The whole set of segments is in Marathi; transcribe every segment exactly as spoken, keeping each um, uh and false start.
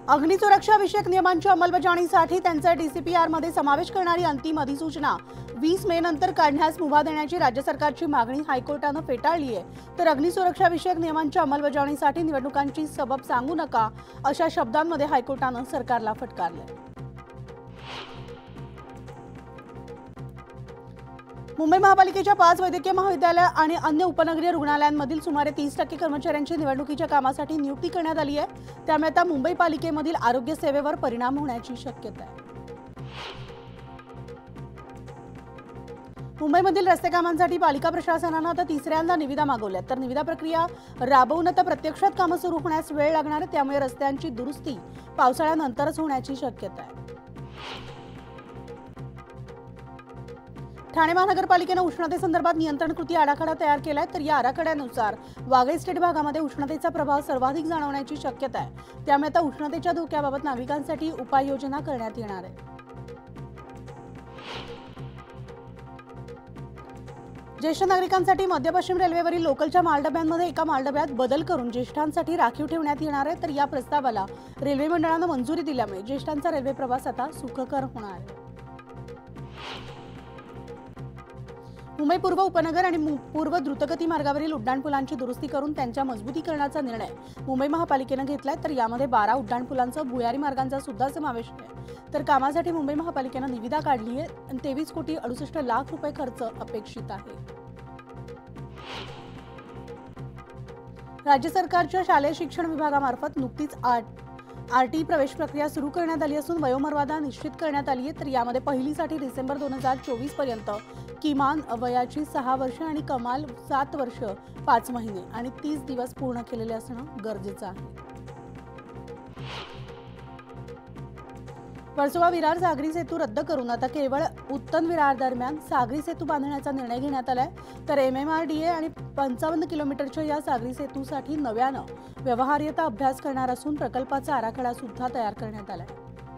अग्निसुरक्षा विषयक नियमांच्या अंमलबजावणीसाठी त्यांचा डीसीपीआरमध्ये समावेश करणारी अंतिम अधिसूचना वीस मे नंतर काढण्यास मुभा देण्याची राज्य सरकारची मागणी हायकोर्टाने फेटाळली आहे। तर अग्निसुरक्षा विषयक नियमांच्या अंमलबजावणीसाठी निवडणुकांची सबब सांगू नका अशा शब्दांमध्ये हायकोर्टाने सरकारला फटकारले। मुंबई महापालिकेच्या पाच वैद्यकीय महाविद्यालय आणि अन्य उपनगरीय रुग्णालयांमधील सुमारे तीस टक्के कर्मचाऱ्यांची निवडणुकीच्या कामासाठी नियुक्ती करण्यात आली आहे। त्यामुळे आता मुंबई पालिकेमधील आरोग्य सेवेवर परिणाम होण्याची शक्यता आहे। मुंबईमधील रस्ते कामांसाठी पालिका प्रशासनाने आता तिसऱ्यांदा निविदा मागवल्या, तर निविदा प्रक्रिया राबवून आता प्रत्यक्षात कामे सुरू होण्यास वेळ लागणार आहे। त्यामुळे रस्त्यांची दुरुस्ती पावसाळ्यानंतरच होण्याची शक्यता आहे। ठाणे महानगरपालिकेने उष्णतेसंदर्भात नियंत्रण कृती आराखडा तयार केलाय, तर या आराखड्यानुसार वाघ इस्टेट भागामध्ये उष्णतेचा प्रभाव सर्वाधिक जाणवण्याची शक्यता आहे। त्यामुळे आता उष्णतेच्या धोक्याबाबत नागरिकांसाठी उपाययोजना करण्यात येणार आहे। ज्येष्ठ नागरिकांसाठी मध्य पश्चिम रेल्वेवरील लोकलच्या मालडब्यांमध्ये एका मालडब्यात बदल करून ज्येष्ठांसाठी राखीव ठेवण्यात येणार आहे। तर या प्रस्तावाला रेल्वे मंडळाने मंजुरी दिल्यामुळे ज्येष्ठांचा रेल्वे प्रवास आता सुखकर होणार आहे। मुंबई पूर्व उपनगर आणि पूर्व द्रुतगती मार्गावरील उड्डाणपुलांची दुरुस्ती करून त्यांच्या मजबूतीकरणाचा निर्णय मुंबई महापालिकेने घेतलाय, तर यामध्ये बारा उड्डाणपुलांचा भुयारी मार्गांचा सुद्धा समावेश आहे। तर कामासाठी मुंबई महापालिकेने निविदा काढली आहे आणि तेवीस कोटी अडुसष्ट लाख रुपये खर्च अपेक्षित आहे। राज्य सरकारच्या शालेय शिक्षण विभागामार्फत नुकतीच आठ आरटी प्रवेश प्रक्रिया सुरू करण्यात आली असून वयोमर्यादा निश्चित करण्यात आली आहे। तर यामध्ये पहिलीसाठी डिसेंबर दोन हजार चोवीस पर्यंत किमान वयाची सहा वर्ष आणि कमाल सात वर्ष पाच महिने आणि तीस दिवस पूर्ण केलेले असणं गरजेचं आहे। वर्सोवा विरार सागरी सेतू रद्द करून आता केवळ उत्तन विरार दरम्यान सागरी सेतू बांधण्याचा निर्णय घेण्यात आलाय। तर एमएमआरडीए आणि पंचावन्न किलोमीटरच्या या सागरी सेतूसाठी नव्यानं व्यवहार्यता अभ्यास करणार असून प्रकल्पाचा आराखडा सुद्धा तयार करण्यात आलाय।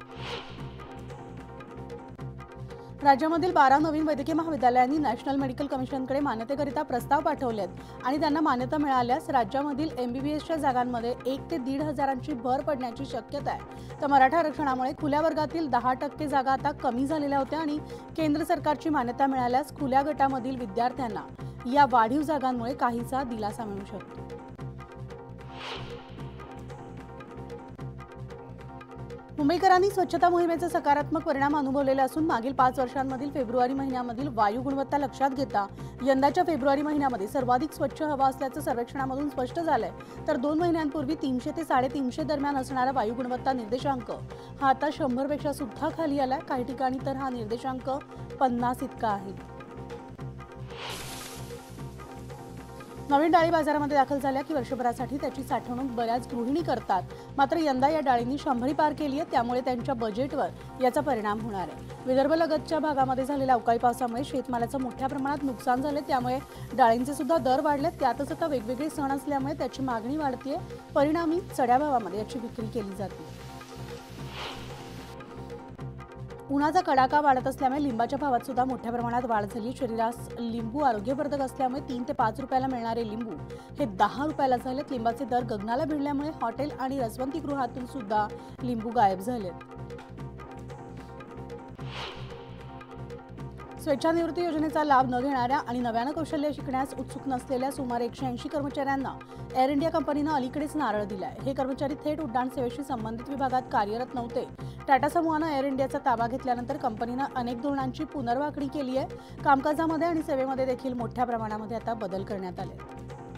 राज्यामधील बारा नवीन वैद्यकीय महाविद्यालयांनी नॅशनल मेडिकल कमिशनकडे मान्यतेकरिता प्रस्ताव पाठवले आहेत आणि त्यांना मान्यता मिळाल्यास राज्यामधील एमबीबीएसच्या जागांमध्ये एक ते दीड हजारांची भर पडण्याची शक्यता आहे। तर मराठा आरक्षणामुळे खुल्या वर्गातील दहा टक्के जागा आता कमी झालेल्या होत्या आणि केंद्र सरकारची मान्यता मिळाल्यास खुल्या गटामधील विद्यार्थ्यांना या वाढीव जागांमुळे काहीसा दिलासा मिळू शकतो। मुंबईकरांनी स्वच्छता मोहिमेचे सकारात्मक परिणाम अनुभवलेले असून मागील पाच वर्षांमधील फेब्रुवारी महिन्यामधील वायू गुणवत्ता लक्षात घेता यंदाच्या फेब्रुवारी महिन्यामध्ये सर्वाधिक स्वच्छ हवा असल्याचं सर्वेक्षणामधून स्पष्ट झालंय। तर दोन महिन्यांपूर्वी तीनशे ते साडेतीनशे दरम्यान असणारा वायू गुणवत्ता निर्देशांक हा आता शंभर पेक्षा सुद्धा खाली आलाय। काही ठिकाणी तर हा निर्देशांक पन्नास इतका आहे। नवीन डाळी बाजारामध्ये दाखल झाल्या की वर्षभरासाठी त्याची साठवणूक बऱ्याच गृहिणी करतात, मात्र यंदा या डाळींनी शंभरी पार केली आहे, त्यामुळे त्यांच्या बजेटवर याचा परिणाम होणार आहे। विदर्भलगतच्या भागामध्ये झालेल्या अवकाळी पावसामुळे शेतमालाचं मोठ्या प्रमाणात नुकसान झाले, त्यामुळे डाळींचे सुद्धा दर वाढले। त्यातच आता वेगवेगळे सण असल्यामुळे त्याची मागणी वाढते, परिणामी चढ्या भावामध्ये याची विक्री केली जाते। उन्हाचा कडाका वाढत असल्यामुळे लिंबाच्या भावात सुद्धा मोठ्या प्रमाणात वाढ झाली। शरीरास लिंबू आरोग्यवर्धक असल्यामुळे तीन ते पाच रुपयाला मिळणारे लिंबू हे दहा रुपयाला झालेत। लिंबाचे दर गगनाला भिडल्यामुळे हॉटेल आणि रसवंतीगृहातून सुद्धा लिंबू गायब झालेत। स्वेच्छानिवृत्ती योजनेचा लाभ न घेणाऱ्या आणि नव्यानं कौशल्य शिकण्यास उत्सुक नसलेल्या सुमारे एकशे ऐंशी कर्मचाऱ्यांना एअर इंडिया कंपनीनं अलीकडेच नारळ दिलाय। हे कर्मचारी थेट उड्डाण सेवेशी संबंधित विभागात कार्यरत नव्हते। टाटा समूहानं एअर इंडियाचा ताबा घेतल्यानंतर कंपनीनं अनेक धोरणांची पुनर्वाखणी केली आहे। कामकाजामध्ये आणि सेवेमध्ये देखील मोठ्या प्रमाणामध्ये आता बदल करण्यात आले।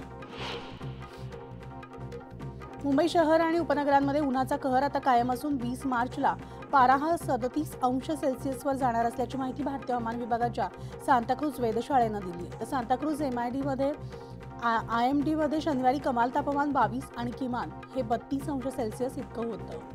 मुंबई शहर आणि उपनगरांमध्ये उन्हाचा कहर आता कायम असून वीस मार्चला पारा हा सदतीस अंश सेल्सिअसवर जाणार असल्याची माहिती भारतीय हवामान विभागाच्या सांताक्रूज वेधशाळेनं दिली आहे। तर सांताक्रूज एमआयडी मध्ये आय एम डी मध्ये शनिवारी कमाल तापमान बावीस आणि किमान हे बत्तीस अंश सेल्सिअस इतकं होतं।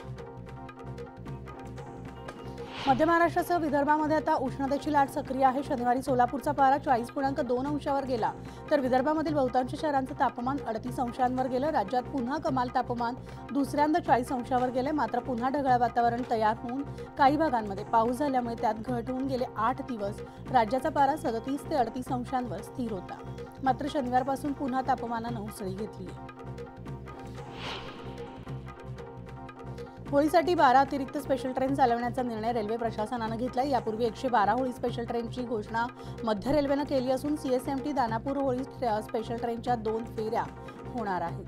मध्य महाराष्ट्रासह विदर्भामध्ये आता उष्णतेची लाट सक्रिय आहे। शनिवारी सोलापूरचा पारा चाळीस पूर्णांक दोन अंशावर गेला, तर विदर्भामधील बहुतांश शहरांचं तापमान अडतीस अंशांवर गेलं। राज्यात पुन्हा कमाल तापमान दुसऱ्यांदा चाळीस अंशावर गेले, मात्र पुन्हा ढगाळ वातावरण तयार होऊन काही भागांमध्ये पाऊस झाल्यामुळे त्यात घट होऊन गेले आठ दिवस राज्याचा पारा सदतीस ते अडतीस अंशांवर स्थिर होता। मात्र शनिवारपासून पुन्हा तापमानानं उसळी घेतली आहे। होळीसाठी बारा अतिरिक्त स्पेशल ट्रेन चालवण्याचा निर्णय रेल्वे प्रशासनानं घेतला. यापूर्वी एकशे बारा होळी स्पेशल ट्रेनची घोषणा मध्य रेल्वेनं केली असून सीएसएमटी दानापूर होळी स्पेशल ट्रेनच्या दोन फेऱ्या होणार आहेत.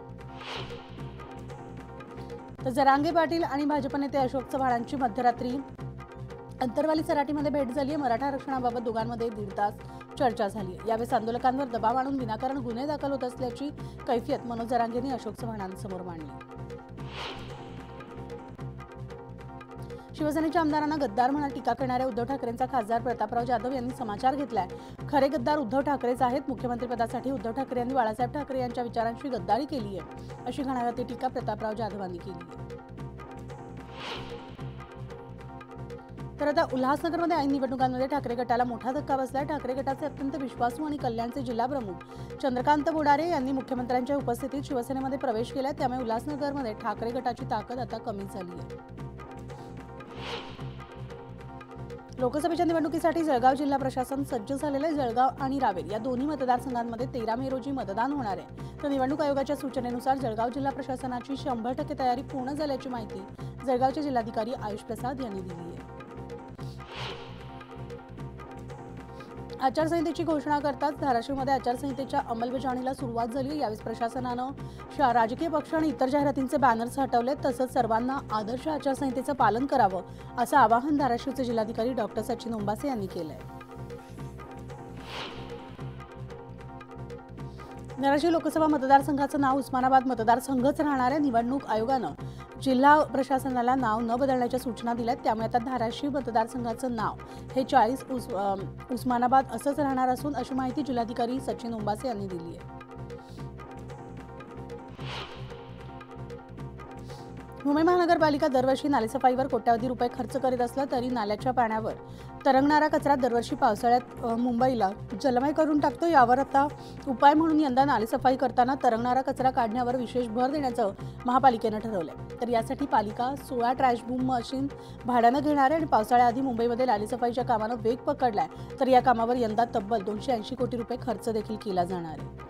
तर जरांगे पाटील आणि भाजप नेते अशोक चव्हाणांची मध्यरात्री अंतरवाली सराटीमध्ये भेट झाली आहे. मराठा आरक्षणाबाबत दोघांमध्ये दीड तास चर्चा झाली. यावेळी आंदोलकांवर दबाव आणून विनाकारण गुन्हे दाखल होत असल्याची कैफियत मनोज जरांगेंनी अशोक चव्हाणांसमोर मांडली. शिवसेनेच्या आमदारांना गद्दार म्हणून टीका करणाऱ्या उद्धव ठाकरेंचा खासदार प्रतापराव जाधव यांनी समाचार घेतलाय. खरे गद्दार उद्धव ठाकरेच आहेत. मुख्यमंत्रीपदासाठी उद्धव ठाकरे यांनी बाळासाहेब ठाकरे यांच्या विचारांशी गद्दारी केली आहे, अशी घणाघाती टीका प्रतापराव जाधवांनी केली आहे. तर आता उल्हासनगरमध्ये ऐन निवडणुकांमध्ये ठाकरे गटाला मोठा धक्का बसलाय. ठाकरे गटाचे अत्यंत विश्वासू आणि कल्याणचे जिल्हा प्रमुख चंद्रकांत बोडारे यांनी मुख्यमंत्र्यांच्या उपस्थितीत शिवसेनेमध्ये प्रवेश केलाय. त्यामुळे उल्हासनगरमध्ये ठाकरे गटाची ताकद आता कमी झाली आहे. लोकसभेच्या निवडणुकीसाठी जळगाव जिल्हा प्रशासन सज्ज झालेले आहे. जळगाव आणि रावेर या दोन्ही मतदारसंघांमध्ये तेरा मे रोजी मतदान होणार आहे. तर निवडणूक आयोगाच्या सूचनेनुसार जळगाव जिल्हा प्रशासनाची शंभर टक्के तयारी पूर्ण झाल्याची माहिती जळगावचे जिल्हाधिकारी आयुष प्रसाद यांनी दिली आहे. आचारसंहितेची घोषणा करताच धाराशिवमध्ये आचारसंहितेच्या अंमलबजावणीला सुरुवात झाली. यावेळी प्रशासनानं राजकीय पक्ष आणि इतर जाहिरातींचे बॅनर्स हटवले. तसंच सर्वांना आदर्श आचारसंहितेचं पालन करावं असं आवाहन धाराशिवचे जिल्हाधिकारी डॉक्टर सचिन ओंबासे यांनी केलंय. धाराशिव लोकसभा मतदारसंघाचं नाव उस्मानाबाद मतदारसंघच राहणार आहे. निवडणूक आयोगानं जिल्हा प्रशासनाला नाव न बदलण्याच्या सूचना दिल्यात. त्यामुळे आता धाराशिव मतदारसंघाचं नाव हे चाळीस उस उस्मानाबाद असंच राहणार असून अशी माहिती जिल्हाधिकारी सचिन ओंबासे यांनी दिली आहे. मुंबई महानगरपालिका दरवर्षी नालेसफाईवर कोट्यावधी रुपये खर्च करीत असला तरी नाल्याच्या पाण्यावर तरंगणारा कचरा दरवर्षी पावसाळ्यात मुंबईला जलमय करून टाकतो. यावर आता उपाय म्हणून यंदा नालेसफाई करताना तरंगणारा कचरा काढण्यावर विशेष भर देण्याचं महापालिकेनं ठरवलंय. तर यासाठी पालिका सोळा ट्रॅश बूम मशीन भाड्यानं घेणार आहे आणि पावसाळ्याआधी मुंबईमध्ये नालेसफाईच्या कामानं वेग पकडलाय. तर या कामावर यंदा तब्बल दोनशे ऐंशी कोटी रुपये खर्च देखील केला जाणार आहे.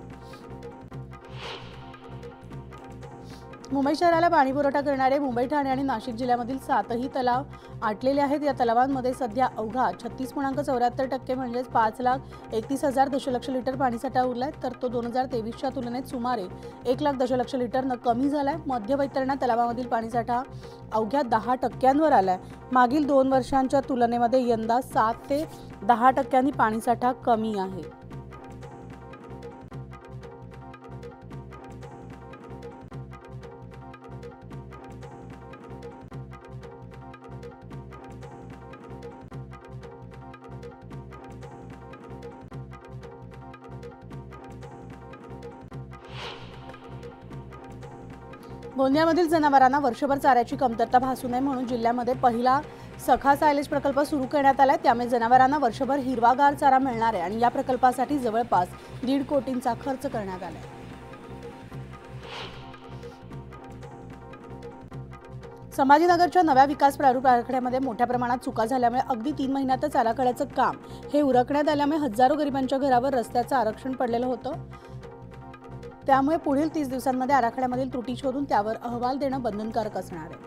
मुंबई शहराला पाणीपुरवठा करणारे मुंबई, ठाणे आणि नाशिक जिल्ह्यामधील सातही तलाव आटलेले आहेत. या तलावांमध्ये सध्या अवघा छत्तीस पूर्णांक चौऱ्याहत्तर टक्के म्हणजेच पाच लाख एकतीस हजार दशलक्ष लिटर पाणीसाठा उरलाय. तर तो दोन हजार तेवीसच्या तुलनेत सुमारे एक लाख दशलक्ष लिटरनं कमी झालाय. मध्य वैतरणा तलावामधील पाणीसाठा अवघ्या दहा टक्क्यांवर आलाय. मागील दोन वर्षांच्या तुलनेमध्ये यंदा सात ते दहा टक्क्यांनी पाणीसाठा कमी आहे. गोंदियामधील जनावरांना वर्षभर चाऱ्याची कमतरता भासू नये म्हणून जिल्ह्यामध्ये पहिला सखा सायलेज प्रकल्प सुरू करण्यात आलाय. त्यामुळे जनावरांना वर्षभर हिरवागार चारा मिळणार आहे आणि या प्रकल्पासाठी जवळपास दीड कोटींचा खर्च करण्यात आलाय. संभाजीनगरच्या नव्या विकास प्रारूप आराखड्यामध्ये मोठ्या प्रमाणात चुका झाल्यामुळे अगदी तीन महिन्यातच आराखड्याचं काम हे उरकण्यात आल्यामुळे हजारो गरिबांच्या घरावर रस्त्याचं आरक्षण पडलेलं होतं. त्यामुळे पुढील तीस दिवसांमध्ये आराखड्यामधील त्रुटी शोधून त्यावर अहवाल देणं बंधनकारक असणार आहे.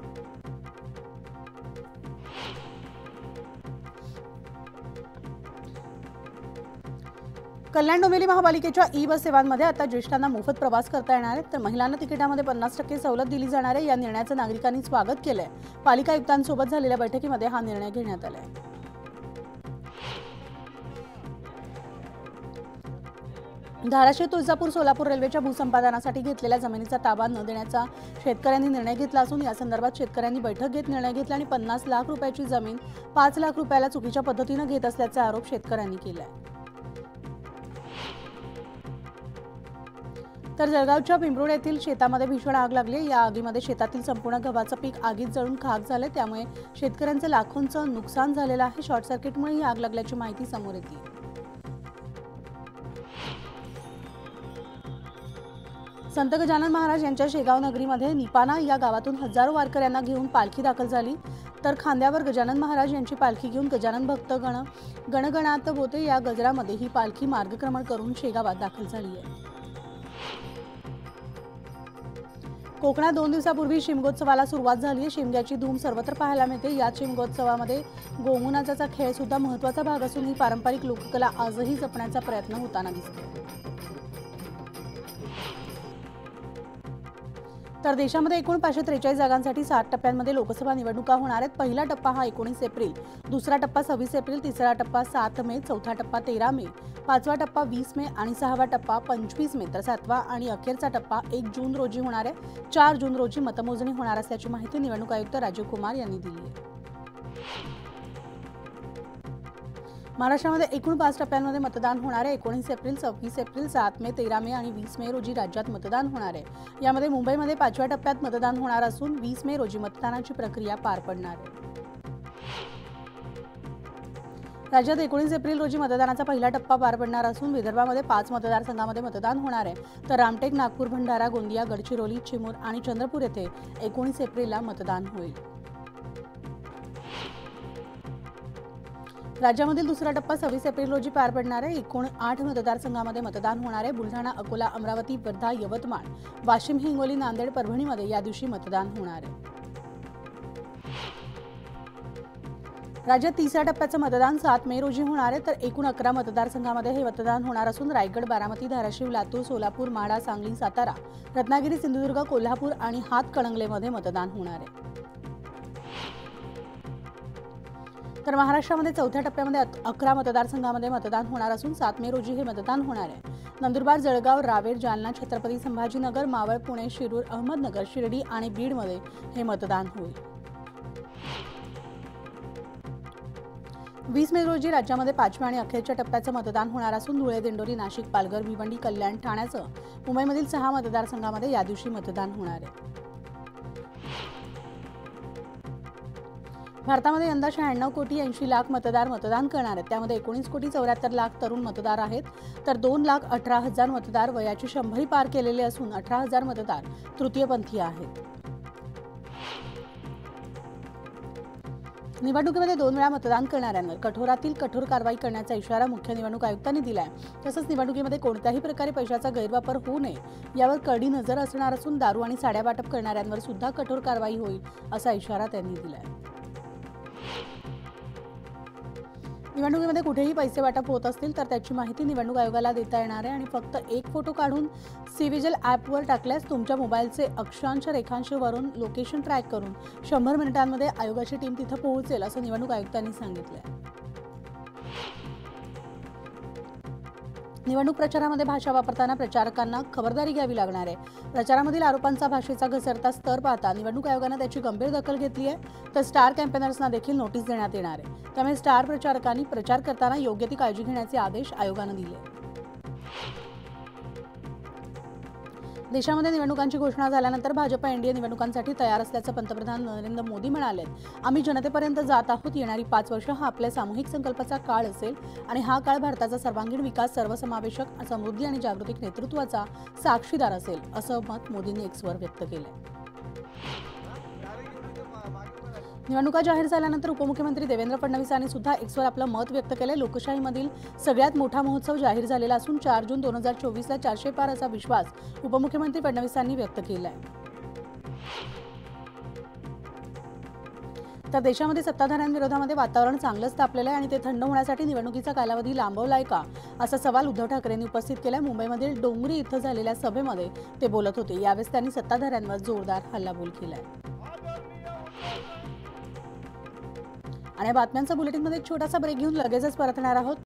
कल्याण डोंबिवली महापालिकेच्या ई बस सेवांमध्ये आता ज्येष्ठांना मोफत प्रवास करता येणार आहे. तर महिलांना तिकिटामध्ये पन्नास टक्के सवलत दिली जाणार आहे. या निर्णयाचं नागरिकांनी स्वागत केलंय. पालिका आयुक्तांसोबत झालेल्या बैठकीमध्ये हा निर्णय घेण्यात आलाय. धाराशिव, तुळजापूर, सोलापूर रेल्वेच्या भूसंपादनासाठी घेतलेल्या जमिनीचा ताबा न देण्याचा शेतकऱ्यांनी निर्णय घेतला असून या संदर्भात शेतकऱ्यांनी बैठक घेत निर्णय घेतला आणि पन्नास लाख रुपयाची जमीन पाच लाख रुपयाला चुकीच्या पद्धतीनं घेत असल्याचा आरोप शेतकऱ्यांनी केलाय. तर जळगावच्या पिंपरुड येथील शेतामध्ये भीषण आग लागली. या आगीमध्ये शेतातील संपूर्ण गव्हाचं पीक आगीत जळून खाक झाले. त्यामुळे शेतकऱ्यांचं लाखोंचं नुकसान झालेलं आहे. शॉर्ट सर्किटमुळे ही आग लागल्याची माहिती समोर येते. संत गजानन महाराज यांच्या शेगाव नगरीमध्ये निपाना या गावातून हजारो वारकऱ्यांना घेऊन पालखी दाखल झाली. तर खांद्यावर गजानन महाराज यांची पालखी घेऊन गजानन भक्त गण गणगणात होते या गजरामध्ये ही पालखी मार्गक्रमण करून शेगावात दाखल झाली आहे. कोकणात दोन दिवसापूर्वी शिमगोत्सवाला सुरुवात झाली आहे। शिमग्याची धूम सर्वत्र पाहायला मिळते। या शिमगोत्सवामध्ये गोमू नाचाचा खेळ सुद्धा महत्त्वाचा भाग असून ही पारंपरिक लोककला आजही जपण्याचा प्रयत्न होताना दिसतो। तर देशामध्ये एकूण पाचशे त्रेचाळीस जागांसाठी सात टप्प्यांमध्ये लोकसभा निवडणुका होणार आहेत। पहिला टप्पा हा एकोणीस एप्रिल, दुसरा टप्पा सव्वीस एप्रिल, तिसरा टप्पा सात मे, चौथा टप्पा तेरा मे, पाचवा टप्पा वीस मे आणि सहावा टप्पा पंचवीस मे, तर सातवा आणि अखेरचा टप्पा एक जून रोजी होणार आहे। चार जून रोजी मतमोजणी होणार असल्याची माहिती निवडणूक आयुक्त राजीव कुमार यांनी दिली आहे। महाराष्ट्रामध्ये एकूण पाच टप्प्यांमध्ये मतदान होणार आहे। एकोणीस एप्रिल, सव्वीस एप्रिल, सात मे, तेरा मे आणि वीस मे रोजी राज्यात मतदान होणार आहे। यामध्ये मुंबईमध्ये पाचव्या टप्प्यात मतदान होणार असून वीस मे रोजी मतदानाची प्रक्रिया पार पडणार आहे। राज्यात एकोणीस एप्रिल रोजी मतदानाचा पहिला टप्पा पार पडणार असून विदर्भामध्ये पाच मतदारसंघामध्ये मतदान होणार आहे। तर रामटेक, नागपूर, भंडारा, गोंदिया, गडचिरोली, चिमूर आणि चंद्रपूर येथे एकोणीस एप्रिलला मतदान होईल। राज्यामधील दुसरा टप्पा सव्वीस एप्रिल रोजी पार पडणार आहे। एकूण आठ मतदारसंघामध्ये मतदान होणार आहे। बुलढाणा, अकोला, अमरावती, वर्धा, यवतमाळ, वाशिम, हिंगोली, नांदेड, परभणीमध्ये या दिवशी मतदान होणार आहे। राज्यात तिसऱ्या टप्प्याचं मतदान सात मे रोजी होणार आहे। तर एकूण अकरा मतदारसंघामध्ये हे मतदान होणार असून रायगड, बारामती, धाराशिव, लातूर, सोलापूर, माढा, सांगली, सातारा, रत्नागिरी, सिंधुदुर्ग, कोल्हापूर आणि हातकणंगलेमध्ये मतदान होणार आहे। तर महाराष्ट्रामध्ये चौथ्या टप्प्यामध्ये अकरा मतदारसंघामध्ये मतदान होणार असून सात मे रोजी हे मतदान होणार आहे। नंदुरबार, जळगाव, रावेर, जालना, छत्रपती संभाजीनगर, मावळ, पुणे, शिरूर, अहमदनगर, शिर्डी आणि बीडमध्ये हे मतदान होईल। वीस मे रोजी राज्यामध्ये पाचव्या आणि अखेरच्या टप्प्याचं मतदान होणार असून धुळे, दिंडोरी, नाशिक, पालघर, भिवंडी, कल्याण, ठाण्यासह मुंबईमधील सहा मतदारसंघामध्ये या दिवशी मतदान होणार आहे। भारतामध्ये यंदा शहाण्णव कोटी ऐंशी लाख मतदार मतदान करणार आहेत। त्यामध्ये एकोणीस कोटी चौऱ्याहत्तर लाख तरुण मतदार आहेत। तर दोन लाख अठरा हजार मतदार वयाची शंभरी पार केलेले असून अठरा हजार मतदार तृतीयपंथीय आहेत। निवडणुकीमध्ये दोन वेळा मतदान करणाऱ्यांवर कठोरातील कठोर कारवाई करण्याचा इशारा मुख्य निवडणूक आयुक्तांनी दिला आहे। तसंच निवडणुकीमध्ये कोणत्याही प्रकारे पैशाचा गैरवापर होऊ नये यावर कडी नजर असणार असून दारू आणि साड्या वाटप करणाऱ्यांवर सुद्धा कठोर कारवाई होईल असा इशारा त्यांनी दिला आहे। निवडणुकीमध्ये कुठेही पैसे वाटप होत असतील तर त्याची माहिती निवडणूक आयोगाला देता येणार आहे आणि फक्त एक फोटो काढून सिव्हिजिल ॲपवर टाकल्यास तुमच्या मोबाईलचे अक्षांश रेखांश वरून लोकेशन ट्रॅक करून शंभर मिनिटांमध्ये आयोगाची टीम तिथं पोहोचेल असं निवडणूक आयुक्तांनी सांगितलं। निवडणूक प्रचारामध्ये भाषा वापरताना प्रचारकांना खबरदारी घ्यावी लागणार आहे। प्रचारामधील आरोपांचा भाषेचा घसरता स्तर पाहता निवडणूक आयोगाने त्याची गंभीर दखल घेतली आहे। तर स्टार कॅम्पेनर्सना देखील नोटीस देण्यात येणार आहे। त्यामुळे स्टार प्रचारकांनी प्रचार करताना योग्य ती काळजी घेण्याचे आदेश आयोगाने दिले। देशामध्ये निवडणुकांची घोषणा झाल्यानंतर भाजप एनडीए निवडणुकांसाठी तयार असल्याचं पंतप्रधान नरेंद्र मोदी म्हणाले। आम्ही जनतेपर्यंत जात आहोत। येणारी पाच वर्ष हा आपल्या सामूहिक संकल्पाचा काळ असेल आणि हा काळ भारताचा सर्वांगीण विकास, सर्वसमावेशक समृद्धी आणि जागतिक नेतृत्वाचा साक्षीदार असेल असं मत मोदींनी एक्सवर व्यक्त केलंय। निवडणुका जाहीर झाल्यानंतर उपमुख्यमंत्री देवेंद्र फडणवीस यांनी सुद्धा एक्सवर आपलं मत व्यक्त केले। लोकशाहीमधील सगळ्यात मोठा महोत्सव जाहीर झालेला असून चार जून दोन हजार चोवीसला चारशे पार असा विश्वास उपमुख्यमंत्री फडणवीसांनी व्यक्त केलाय। तर देशामध्ये सत्ताधाऱ्यांविरोधामध्ये वातावरण चांगलंच तापलेलं आहे आणि ते थंड होण्यासाठी निवडणुकीचा कालावधी लांबवलाय का असा सवाल उद्धव ठाकरेंनी उपस्थित केला। मुंबईमधील डोंगरी इथं झालेल्या सभेमध्ये ते बोलत होते। यावेळेस त्यांनी सत्ताधाऱ्यांवर जोरदार हल्लाबोल केलाय। आणि बातम्यांचा बुलेटिनमध्ये एक छोटासा ब्रेक घेऊन लगेचच परतणार आहोत।